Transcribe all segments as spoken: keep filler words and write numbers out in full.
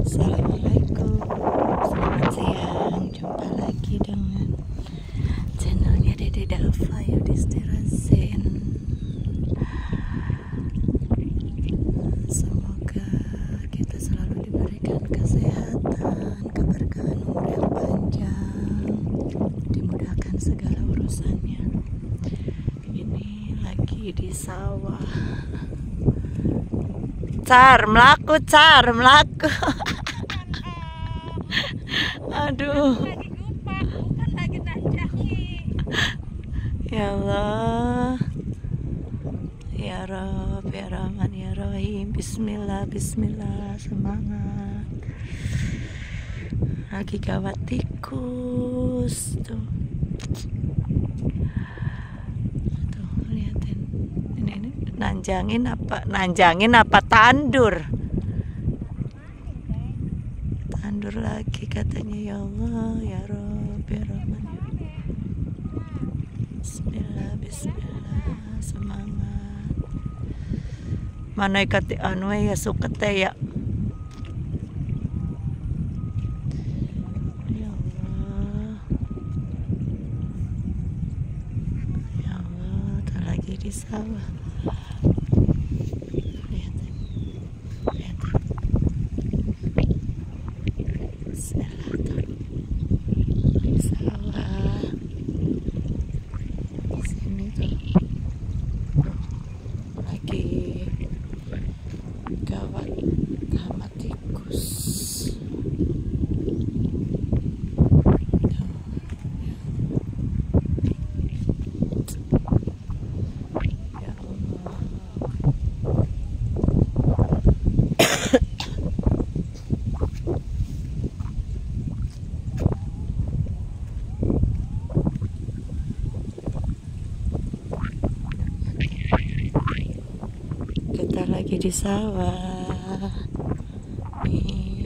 Assalamualaikum, selamat siang. Jumpa lagi dengan channelnya Dede Dava Yudhistira Zen. Semoga kita selalu diberikan kesehatan, keberkahan umur yang panjang, dimudahkan segala urusannya. Ini lagi di sawah. Car, melaku, car, melaku. Aduh. Ya Allah. Ya Rabb, ya Rahman, ya Rahim. Bismillah, bismillah, semangat. Lagi gawat tikus tuh. Tuh, liatin. Ini, ini nanjangin apa? Nanjangin apa tandur? Tandur lagi katanya. Ya Allah, ya Rabb, ya Rahman. Bismillah, bismillah, semangat. Mana ikati anu ya suket ya. Ya Allah. Ya Allah, tak lagi di sawah. Lihat. Lihat. Bismillah tuh. Di sawah. Di sini tuh. Lagi gawat hama tikus. Ya Allah. Kita lagi di sawah. Nih.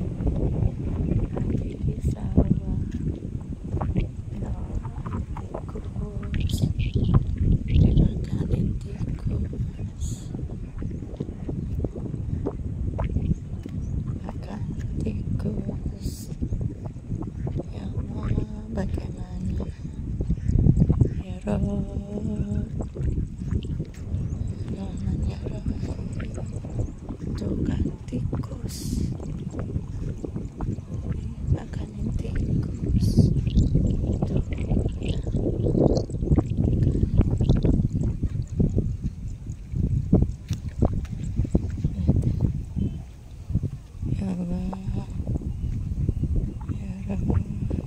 Lagi di sawah. Ya, tikus. Dimakanin tikus. Makan tikus. Ya Allah, bagaimana? Ya Rabb. Tuh kan tikus, makanin tikus. Tuh, ya. Ya Allah, ya Rabb,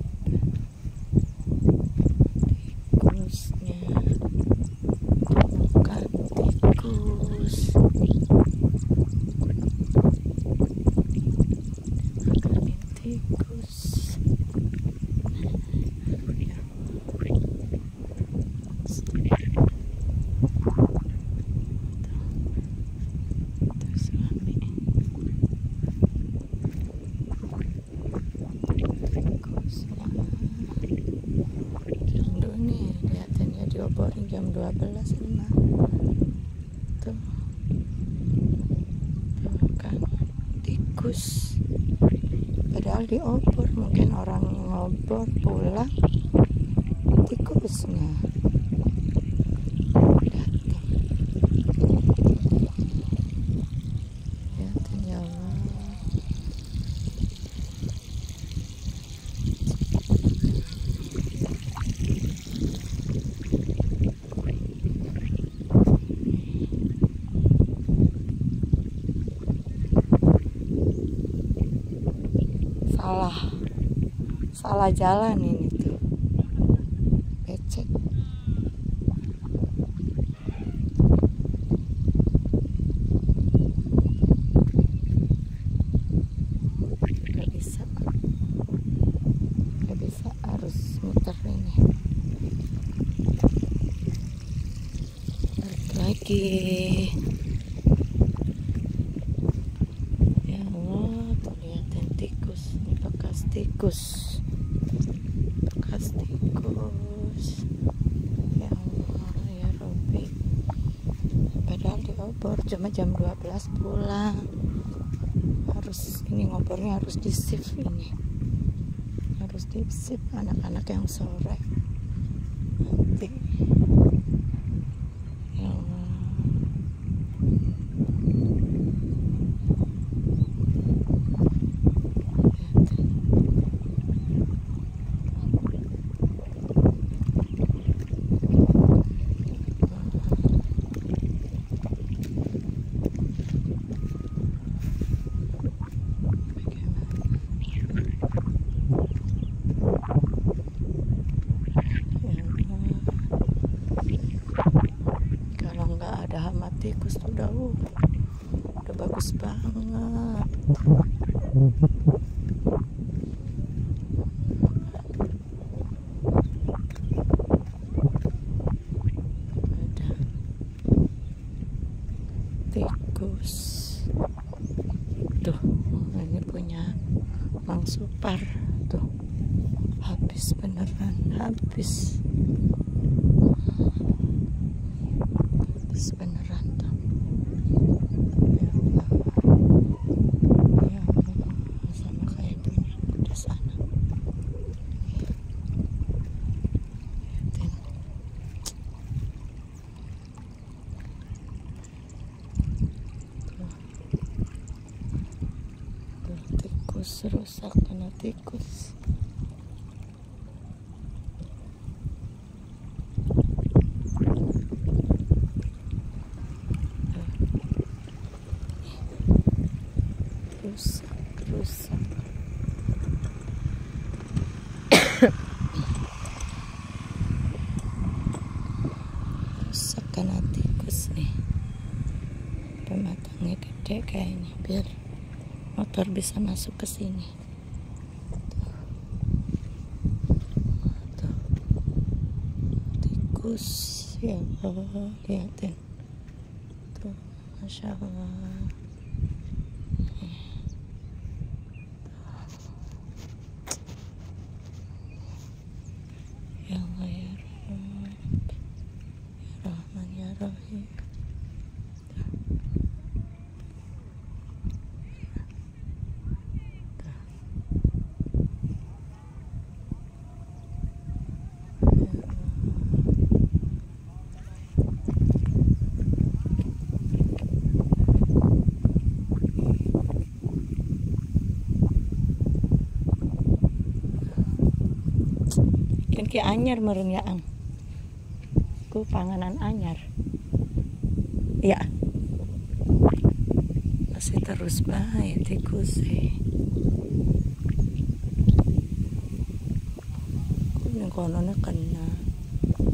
tikusnya makan tikus. Tikus. Ya. Tuh suami. Tikusnya. Jam nih, lihatin ya dioborin jam dua belas lima. Tuh. Tuh kan tikus. Padahal diobor, mungkin orang ngobor pulang, tikusnya datang. Lihatin ya Allah. Salah, salah jalan ini tuh, becek. Gak bisa, gak bisa, harus muter ini. Balik lagi. Ya Allah, tuh lihatin tikus, ini bekas tikus, bekas tikus. Ya Allah, ya Rabbi. Padahal diobor cuma jam dua belas pulang. Harus ini ngopornya harus di shift, ini harus di shift anak-anak yang sore nanti. Ya Allah. Kalau nggak ada hama tikus tuh udah, uh, udah bagus banget. Ada tikus tuh, ini punya Mang Supar tuh, habis beneran, habis habis beneran tuh. Ya Allah, ya Allah, sama kayak punya di sana. Lihatin. Tuh, tuh tikus rusak karena tikus. Rusak, rusak. Rusak karena tikus nih. Pematangnya gede kayaknya, biar motor bisa masuk ke sini. Tuh. Tuh. Tikus, ya Allah, lihatin. Tuh, Masya Allah. Ya Allah, ya Rabb, ya Rahman, ya Rahim. Kan ki anyar meren ya ang, ku panganan anyar, ya masih terus baik tikus sih. Ku ning kono kena.